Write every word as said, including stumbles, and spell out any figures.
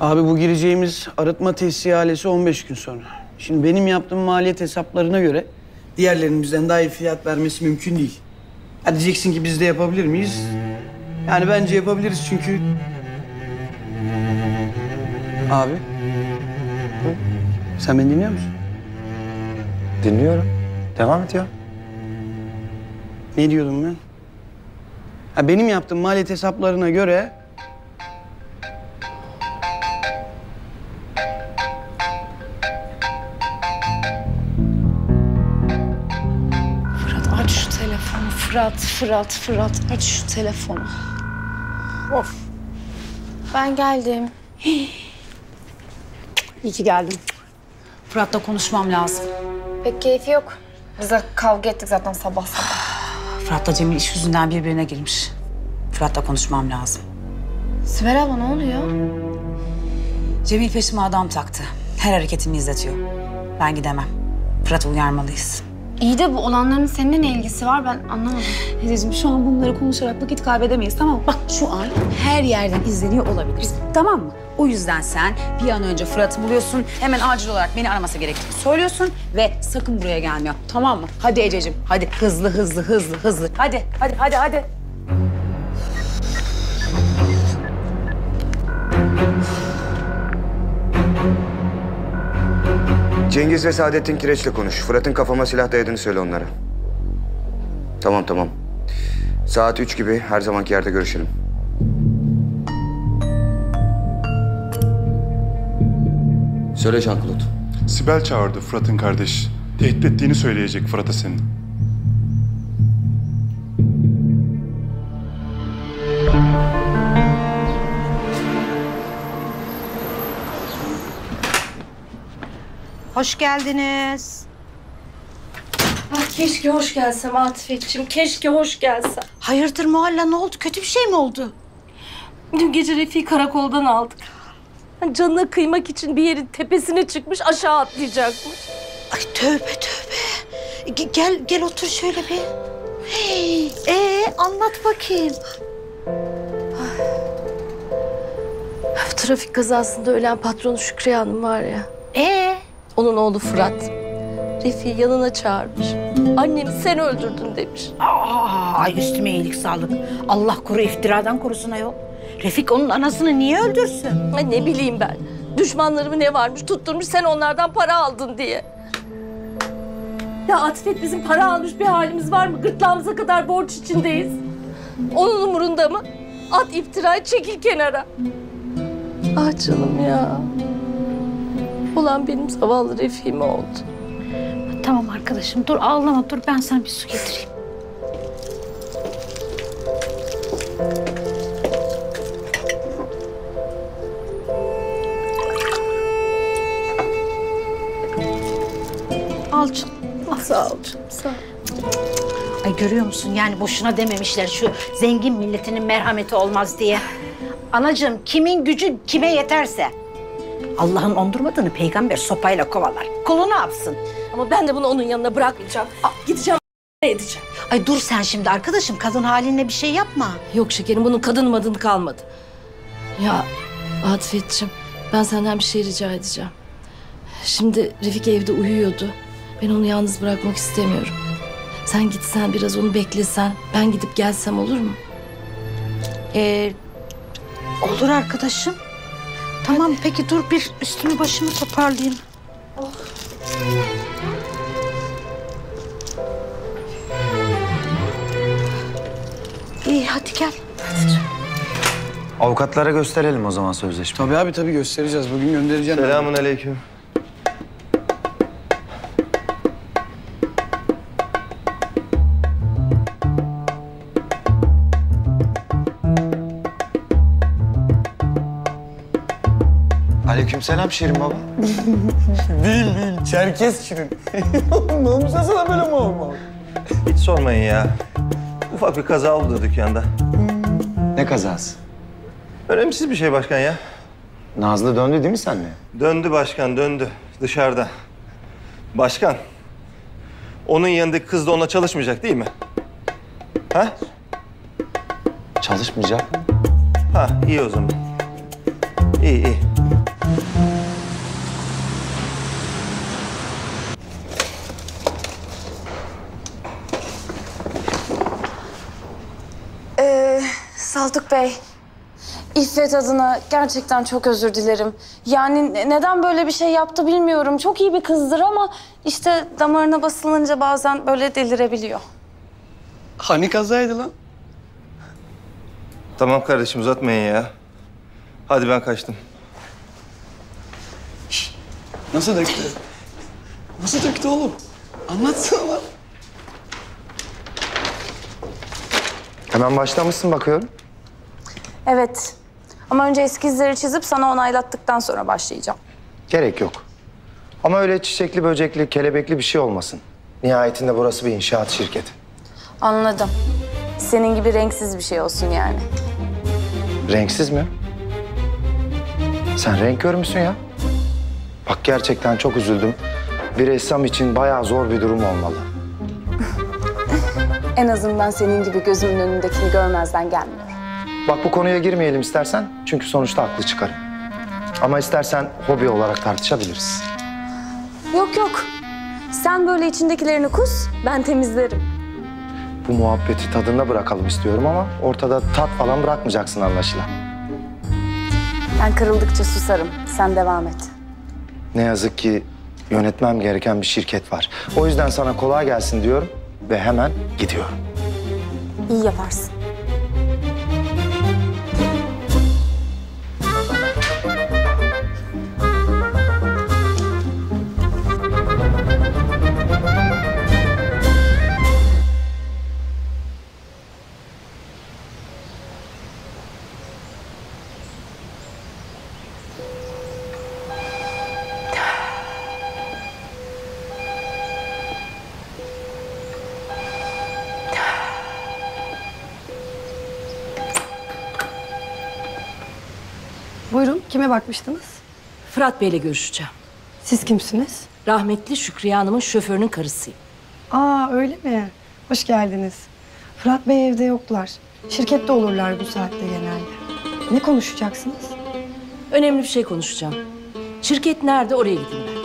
Abi bu gireceğimiz arıtma tesis ihalesi on beş gün sonra. Şimdi benim yaptığım maliyet hesaplarına göre diğerlerinin bizden daha iyi fiyat vermesi mümkün değil. Ha diyeceksin ki biz de yapabilir miyiz? Yani bence yapabiliriz çünkü... Abi. Hı? Sen beni dinliyor musun? Dinliyorum. Devam et ya. Ne diyordum ben? Ha, benim yaptığım maliyet hesaplarına göre... Fırat aç şu telefonu. Fırat, Fırat, Fırat aç şu telefonu. Of. Ben geldim. İyi ki geldin. Fırat'la konuşmam lazım. Pek keyfi yok. Biz de kavga ettik zaten sabah sabah. Fırat'la Cemil iş yüzünden birbirine girmiş. Fırat'la konuşmam lazım. Sibel abla ne oluyor? Cemil peşime adam taktı. Her hareketimi izletiyor. Ben gidemem. Fırat'ı uyarmalıyız. İyi de bu olanların seninle ne ilgisi var ben anlamadım. Teyzeciğim şu an bunları konuşarak vakit kaybedemeyiz, tamam mı? Bak şu an her yerden izleniyor olabiliriz, tamam mı? O yüzden sen bir an önce Fırat'ı buluyorsun, hemen acil olarak beni araması gerektiğini söylüyorsun ve sakın buraya gelmiyor, tamam mı? Hadi Ececiğim, hadi hızlı hızlı hızlı hızlı. Hadi, hadi, hadi, hadi. Cengiz ve Saadettin Kireç'le konuş. Fırat'ın kafama silah dayadığını söyle onlara. Tamam tamam. Saat üç gibi her zamanki yerde görüşelim. Söyle Jean-Claude. Sibel çağırdı Fırat'ın kardeşi. Tehdit ettiğini söyleyecek Fırat'a senin. Hoş geldiniz. Ah, keşke hoş gelsem Atifetciğim. Keşke hoş gelsem. Hayırdır Muhalla, ne oldu? Kötü bir şey mi oldu? Dün gece Refik'i karakoldan aldık. Canına kıymak için bir yerin tepesine çıkmış, aşağı atlayacakmış. Ay tövbe tövbe. Ge- Gel gel otur şöyle bir. Hey, ee, anlat bakayım. Trafik kazasında ölen patronu Şükriye Hanım var ya. Ee, Onun oğlu Fırat. Refik'i yanına çağırmış. Annemi sen öldürdün demiş. aa, ay üstüme iyilik sağlık. Allah koru, iftiradan korusun ayol. Refik onun anasını niye öldürsün? Ay ne bileyim ben. Düşmanlarımı ne varmış tutturmuş sen onlardan para aldın diye. Ya Atifet bizim para almış bir halimiz var mı? Gırtlağımıza kadar borç içindeyiz. Onun umurunda mı? At iftirayı çekil kenara. Ah canım ya. Ulan benim zavallı Refik'im oldu. Tamam arkadaşım, dur ağlama, dur ben sana bir su getireyim. Al canım. Sağ ol canım, sağ ol. Ay görüyor musun, yani boşuna dememişler şu zengin milletinin merhameti olmaz diye. Anacığım, kimin gücü kime yeterse. Allah'ın ondurmadığını peygamber sopayla kovalar. Kulu ne yapsın? Ama ben de bunu onun yanına bırakmayacağım. Gideceğim edeceğim. Ay dur sen şimdi arkadaşım, kadın halinle bir şey yapma. Yok şekerim, bunun kadın madın kalmadı. Ya Atifetciğim, ben senden bir şey rica edeceğim. Şimdi Refik evde uyuyordu. Ben onu yalnız bırakmak istemiyorum. Sen gitsen biraz onu beklesen, ben gidip gelsem olur mu? Ee, olur arkadaşım. Tamam peki, dur bir üstümü başımı toparlayayım. Oh. İyi hadi gel. Hadi canım. Avukatlara gösterelim o zaman sözleşmeyi. Tabii abi tabii göstereceğiz. Bugün göndereceğim. Selamun aleyküm. Aleykümselam Şirin baba. Değil değil. Çerkez Şirin. Ne olmuş sana böyle mi olmalı? Hiç sormayın ya. Ufak bir kaza oldu dükkanda. Ne kazası? Önemsiz bir şey başkan ya. Nazlı döndü değil mi seninle? Döndü başkan, döndü. Dışarıda. Başkan, onun yanındaki kız da ona çalışmayacak değil mi? Ha? Çalışmayacak. Ha, iyi o zaman. İyi, iyi. Saltuk Bey, İffet adına gerçekten çok özür dilerim. Yani ne- neden böyle bir şey yaptı bilmiyorum. Çok iyi bir kızdır ama işte damarına basılınca bazen böyle delirebiliyor. Hani kazaydı lan? Tamam kardeşim uzatmayın ya. Hadi ben kaçtım. Nasıl döktü? Nasıl döktü oğlum? Anlatsana lan. Hemen başlamışsın bakıyorum. Evet. Ama önce eskizleri çizip sana onaylattıktan sonra başlayacağım. Gerek yok. Ama öyle çiçekli, böcekli, kelebekli bir şey olmasın. Nihayetinde burası bir inşaat şirketi. Anladım. Senin gibi renksiz bir şey olsun yani. Renksiz mi? Sen renk kör müsün ya? Bak gerçekten çok üzüldüm. Bir ressam için bayağı zor bir durum olmalı. En azından senin gibi gözümün önündekini görmezden gelmiyorum. Bak bu konuya girmeyelim istersen. Çünkü sonuçta haklı çıkarım. Ama istersen hobi olarak tartışabiliriz. Yok yok. Sen böyle içindekilerini kus, ben temizlerim. Bu muhabbeti tadında bırakalım istiyorum ama ortada tat falan bırakmayacaksın anlaşılan. Ben kırıldıkça susarım. Sen devam et. Ne yazık ki yönetmem gereken bir şirket var. O yüzden sana kolay gelsin diyorum ve hemen gidiyorum. İyi yaparsın. Buyurun, kime bakmıştınız? Fırat Bey'le görüşeceğim. Siz kimsiniz? Rahmetli Şükriye Hanım'ın şoförünün karısıyım. Aa, öyle mi? Hoş geldiniz. Fırat Bey evde yoklar. Şirkette olurlar bu saatte genelde. Ne konuşacaksınız? Önemli bir şey konuşacağım. Şirket nerede oraya gideyim ben.